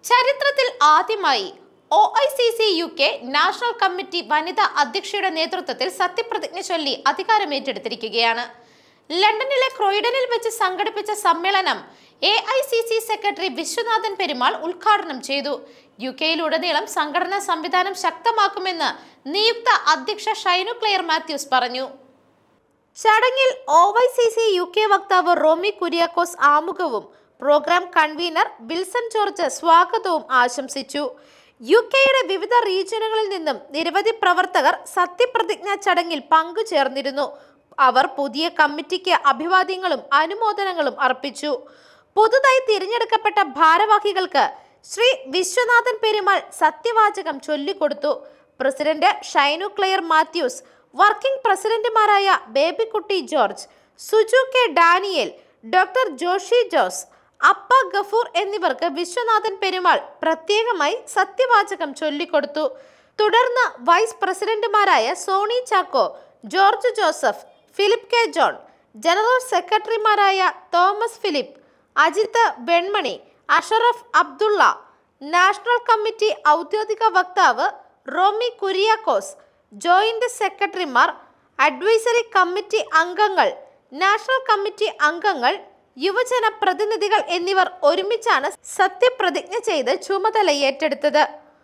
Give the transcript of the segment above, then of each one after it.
ചരിത്രത്തിൽ ആദ്യമായി OICC UK national committee വനിതാ അധ്യക്ഷയുടെ നേതൃത്വത്തിൽ സത്യപ്രതിജ്ഞ ചൊല്ലി അധികാരമേറ്റെടുത്തിരിക്കുകയാണ്. ലണ്ടനിലെ ക്രോയിഡനിൽ വെച്ച് സംഘടിപ്പിച്ച സമ്മേളനം AICC സെക്രട്ടറി വിശ്വനാഥൻ പെരുമാൾ ഉദ്ഘാടനം ചെയ്തു. UK-യിലുടനീളം സംഘടനാ സംവിധാനം ശക്തമാക്കുമെന്ന് നിയുക്ത അധ്യക്ഷ ഷൈനു ക്ലെയർ മാത്യൂസ് പറഞ്ഞു. ചടങ്ങിൽ OICC UK വക്താവ് റോമി കുര്യാക്കോസ് ആമുഖവും പ്രോഗ്രാം കൺവീനർ വിൽസൺ ജോർജ് സ്വാഗതവും ആശംസിച്ചു. UK-യുടെ വിവിധ റീജിയനുകളിൽ നിന്നും നിരവധി പ്രവർത്തകർ സത്യപ്രതിജ്ഞാ ചടങ്ങിൽ പങ്കുചേർന്നിരുന്നു. അവർ പുതിയ കമ്മിറ്റിക്ക് അഭിവാദ്യങ്ങളും അനുമോദനങ്ങളും അർപ്പിച്ചു. പുതുതായി തിരഞ്ഞെടുക്കപ്പെട്ട ഭാരവാഹികൾക്ക് ശ്രീ വിശ്വനാഥൻ പെരുമാൾ സത്യവാചകം ചൊല്ലിക്കൊടുത്തു. President Shainu Claire Mathews, working പ്രസിഡന്റുമാരായ Babykutty George, Suju K Daniel, doctor Joshy Jose, Appa Gafoor എന്നിവർക്ക് വിശ്വനാഥൻ പെരുമാൾ പ്രത്യേകമായി സത്യവാചകം ചൊല്ലിക്കൊടുത്തു. തുടർന്ന് വൈസ് പ്രസിഡന്റുമാരായ Soni Chacko, George Joseph, Philip K John, general സെക്രട്ടറിമാരായ Thomas Philip, Ajith Venmani, Ashraf Abdulla, national committee ഔദ്യോഗിക വക്താവ് റോമി കുര്യാക്കോസ്, ജോയിന്റ് സെക്രട്ടറിമാർ, അഡ്വൈസറി കമ്മിറ്റി അംഗങ്ങൾ, നാഷണൽ കമ്മിറ്റി അംഗങ്ങൾ, യുവജന പ്രതിനിധികൾ എന്നിവർ ഒരുമിച്ചാണ് സത്യപ്രതിജ്ഞ ചെയ്ത് ചുമതല ഏറ്റെടുത്തത്.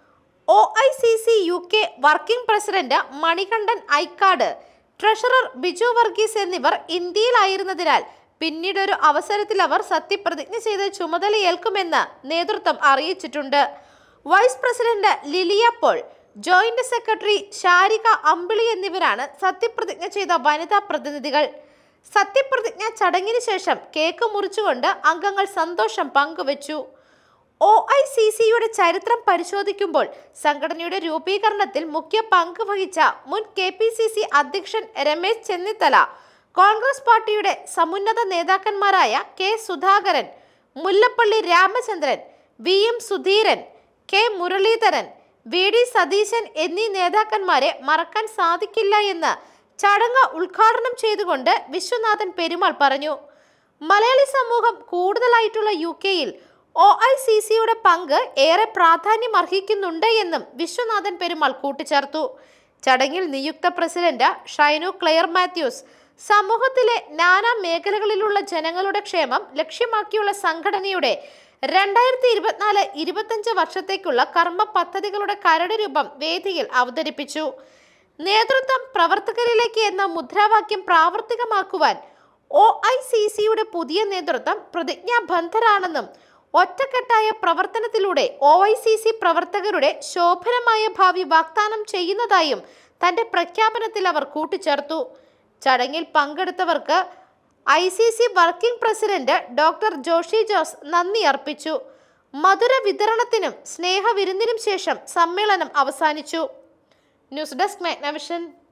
OICC UK working president Manikandan Aikkad, treasurer Biju Varghese എന്നിവർ ഇന്ത്യയിലായിരുന്നതിനാൽ പിന്നീടൊരു അവസരത്തിൽ അവർ സത്യപ്രതിജ്ഞ ചെയ്ത് ചുമതലയേൽക്കുമെന്ന് നേതൃത്വം അറിയിച്ചിട്ടുണ്ട്. Vice president Lilia Paul, joint secretary Sharika Ambili എന്നിവരാണ് സത്യപ്രതിജ്ഞ ചെയ്ത വനിതാ പ്രതിനിധികൾ. സത്യപ്രതിജ്ഞ ചടങ്ങിന് ശേഷം കേക്ക് മുറിച്ചുകൊണ്ട് അംഗങ്ങൾ സന്തോഷം പങ്കുവച്ചു. OICC-യുടെ ചരിത്രം പരിശോധിക്കുമ്പോൾ സംഘടനയുടെ രൂപീകരണത്തിൽ മുഖ്യ പങ്ക് വഹിച്ച മുൻ KPCC അധ്യക്ഷൻ രമേശ് ചെന്നിത്തല, കോൺഗ്രസ് പാർട്ടിയുടെ സമുന്നത നേതാക്കന്മാരായ K Sudhakaran, Mullappally Ramachandran, VM Sudheeran, K Muraleedharan, VD Satheesan എന്നീ നേതാക്കന്മാരെ മറക്കാൻ സാധിക്കില്ല എന്ന് ചടങ്ങ് ഉദ്ഘാടനം ചെയ്തുകൊണ്ട് വിശ്വനാഥൻ പെരുമാൾ പറഞ്ഞു. മലയാളി സമൂഹം കൂടുതലായിട്ടുള്ള UK-യിൽ OICC-യുടെ പങ്ക് ഏറെ പ്രാധാന്യം അർഹിക്കുന്നുണ്ട് എന്നും വിശ്വനാഥൻ പെരുമാൾ കൂട്ടിച്ചേർത്തു. ചടങ്ങിൽ നിയുക്ത പ്രസിഡന്റ് ഷൈനു ക്ലെയർ മാത്യൂസ് സമൂഹത്തിലെ നാനാ മേഖലകളിലുള്ള ജനങ്ങളുടെ ക്ഷേമം ലക്ഷ്യമാക്കിയുള്ള സംഘടനയുടെ 2024-25 വർഷത്തേക്കുള്ള കർമ്മ പദ്ധതികളുടെ കരട് രൂപം വേദിയിൽ അവതരിപ്പിച്ചു. നേതൃത്വം പ്രവർത്തകരിലേക്ക് എന്ന മുദ്രാവാക്യം പ്രാവർത്തികമാക്കുവാൻ OICC-യുടെ പുതിയ നേതൃത്വം പ്രതിജ്ഞാബദ്ധരാണെന്നും ഒറ്റക്കെട്ടായ പ്രവർത്തനത്തിലൂടെ OICC പ്രവർത്തകരുടെ ശോഭനമായ ഭാവി വാഗ്ദാനം ചെയ്യുന്നതായും തന്റെ പ്രഖ്യാപനത്തിൽ അവർ കൂട്ടിച്ചേർത്തു. ചടങ്ങിൽ പങ്കെടുത്തവർക്ക് ICC working president doctor Joshy Jose നന്ദി അർപ്പിച്ചു. മധുര വിതരണത്തിനും സ്നേഹവിരുന്നിനും ശേഷം സമ്മേളനം അവസാനിച്ചു. News desk Magnavision.